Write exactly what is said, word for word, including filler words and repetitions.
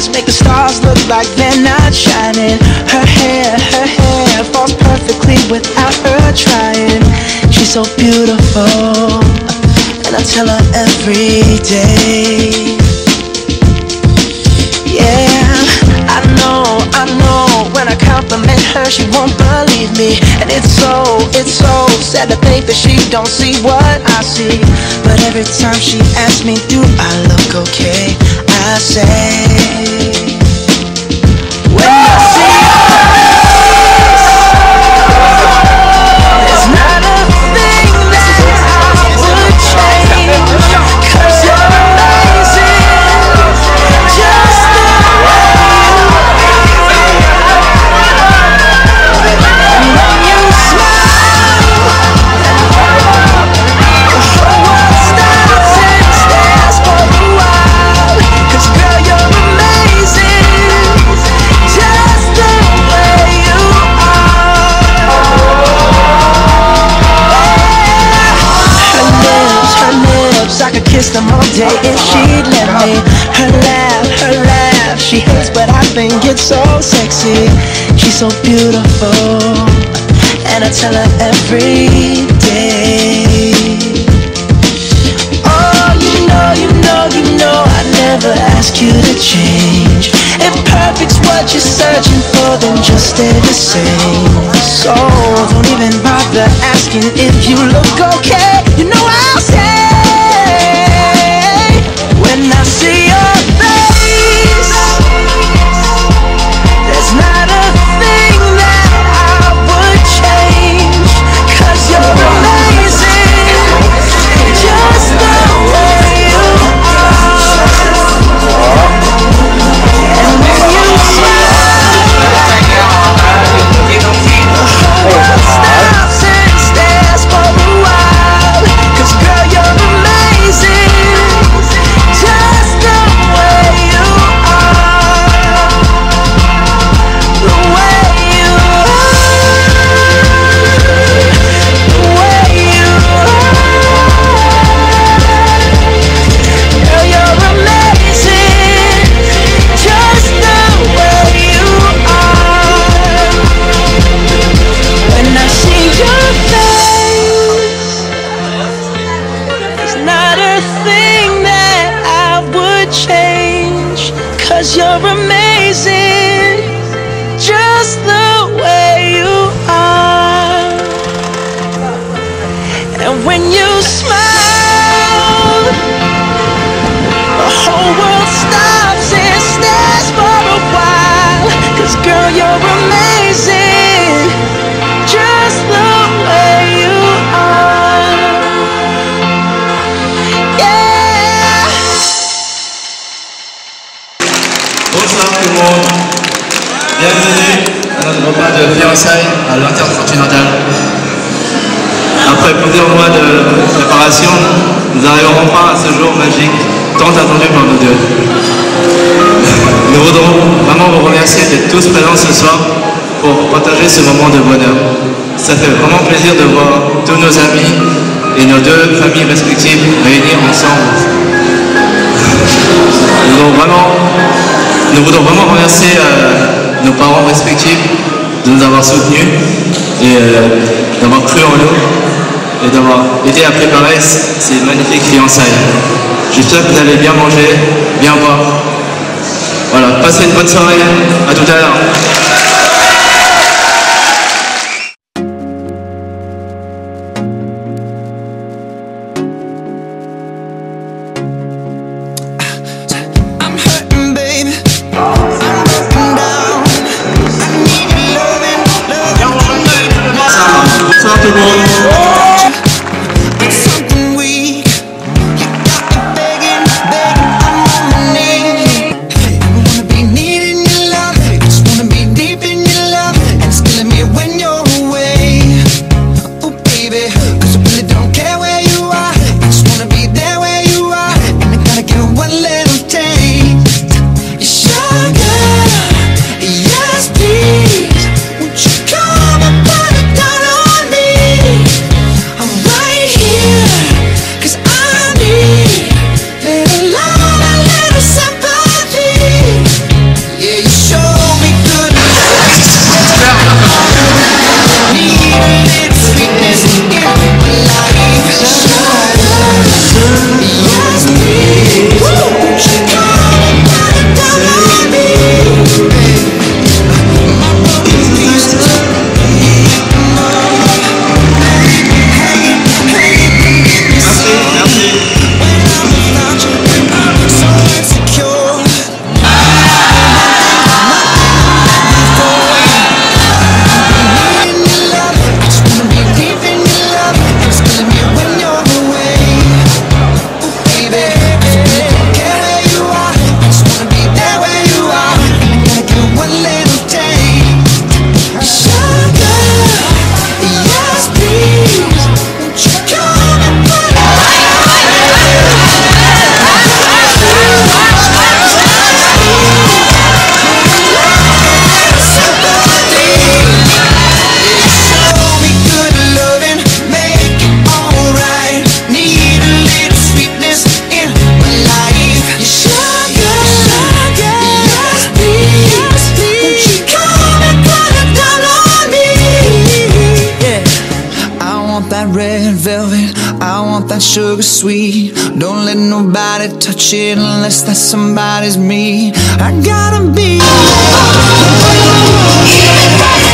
eyes make the stars look like they're not shining. Her hair, her hair falls perfectly without her trying. She's so beautiful, and I tell her every day. Yeah, I know, I know, when I compliment her she won't believe me. And it's so, it's so sad to think that she don't see what I see. But every time she asks me, do I look okay, I say, when I see there's not a thing that I would change, 'cause you're amazing, just the way you are. And when you smile, the whole world stops and stares for a while. 'Cause girl, you're amazing, just the way you are. Her lips, her lips, I could kiss them all day if she'd let me. Her laugh, her laugh, she hates but I think it's so sexy. She's so beautiful, and I tell her every day. Oh, you know, you know, you know I never ask you to change. If perfect's what you're searching for, then just stay the same. So don't even bother asking if you look okay. You know I'll say, when I see your face, there's not a thing that I would change. 'Cause you're amazing, just the way you are. And when you smile, the whole world stops and stares for a while. 'Cause girl, you're amazing, just the way you are. The way you are, the way you are. Girl, you're amazing, just the way you are. When I see your face, there's not a thing that I would change. 'Cause you're amazing, just the way you are. And when you smile, the whole world stops and stares for a while. 'Cause girl, you're amazing, just the way you are. Yeah. Bonsoir tout le monde, bienvenue à notre repas de fiançailles à l'Intercontinental. Après plusieurs mois de préparation, nous arrivons enfin à ce jour magique, tant attendu par nous deux. Nous voudrons vraiment vous remercier d'être tous présents ce soir pour partager ce moment de bonheur. Ça fait vraiment plaisir de voir tous nos amis et nos deux familles respectives réunis ensemble. Nous voudrons vraiment, nous voudrons vraiment remercier euh, nos parents respectifs de nous avoir soutenus et euh, d'avoir cru en nous et d'avoir aidé à préparer ces magnifiques fiançailles. J'espère que vous allez bien manger, bien boire. Voilà, passez une bonne soirée, à tout à l'heure. Bonsoir tout le monde. Little love, a little sympathy. that red velvet, I want that sugar sweet. Don't let nobody touch it unless that somebody's me. I gotta be